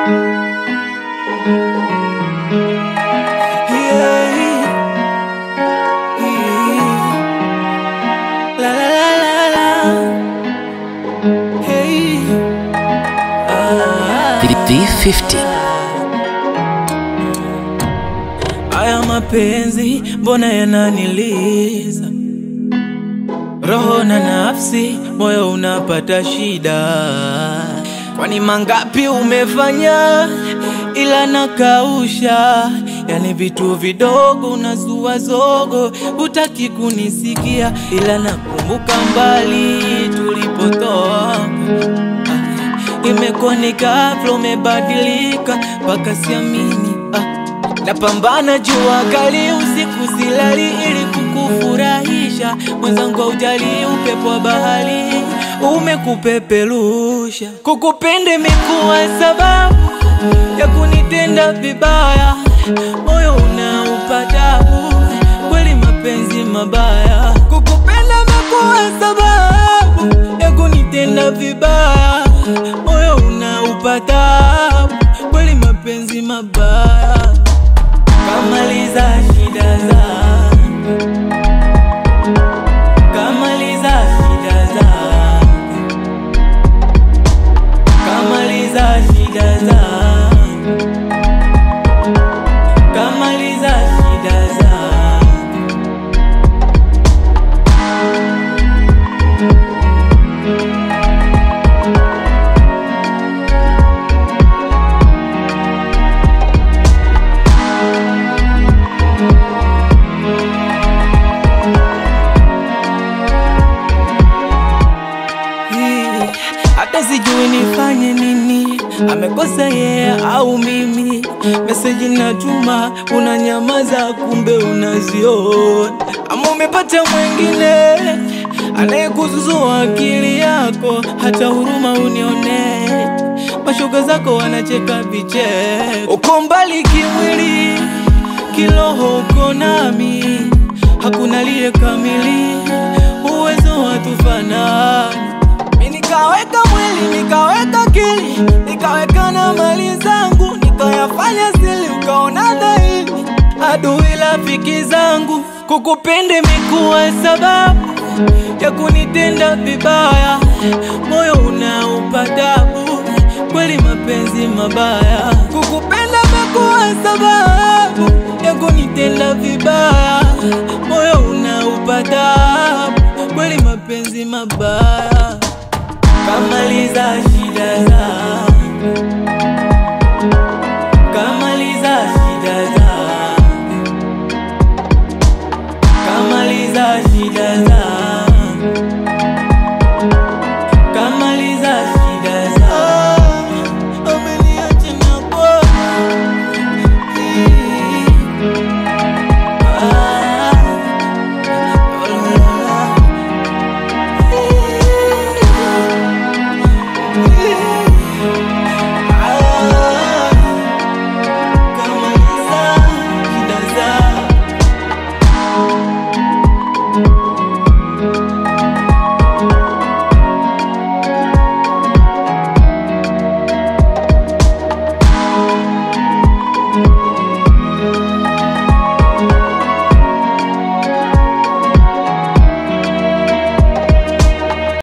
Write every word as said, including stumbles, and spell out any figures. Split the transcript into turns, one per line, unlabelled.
V fifty.
Haya mapenzi mbona yananiliza, roho na nafsi, moyo unapata shida. Kwani mangapi umefanya ila nakausha, yani vitu vidogo unazua zogo, hutaki kunisikia. Ila nakumbuka mbali tulipotoka, imekuwa ni ghafla umebadilika mpaka siamini. ah. Napambana jua kali usiku silali ili kukufurahisha, mwenzangu ujali upepo wa bahari umekupepelusha. Kukupenda imekuwa sababu ya kunitenda vibaya, moyo unaupa tabu, kweli mapenzi mabaya. Kukupenda imekuwa sababu ya kunitenda vibaya, moyo unaupa tabu, kweli mapenzi mabaya. Kamaliza shida zangu, kamaliza shida zangu, kamaliza shida zangu, kamaliza shida zangu. Hata sijui nifanye nini, amekosa yeye au mimi. Message natuma unanyamaza, kumbe unaziona. Ama umepata mwingine anayekuzuzua akili yako, hata huruma unione. Mashoga zako wanacheka vicheko, uko mbali kimwili, kiroho uko nami, hakuna liye kamili, uwezo watufanani. Nikaweka mwili, nikaweka akili, nikaweka na mali zangu, nikayafanya siri, ukaona dhahiri, adui rafiki zangu. Kukupenda imekuwa sababu ya kunitenda vibaya, moyo unaupa tabu, kweli mapenzi mabaya. Kukupenda imekuwa sababu ya kunitenda vibaya, moyo unaupa tabu, kweli mapenzi mabaya. Kamaliza shida zangu,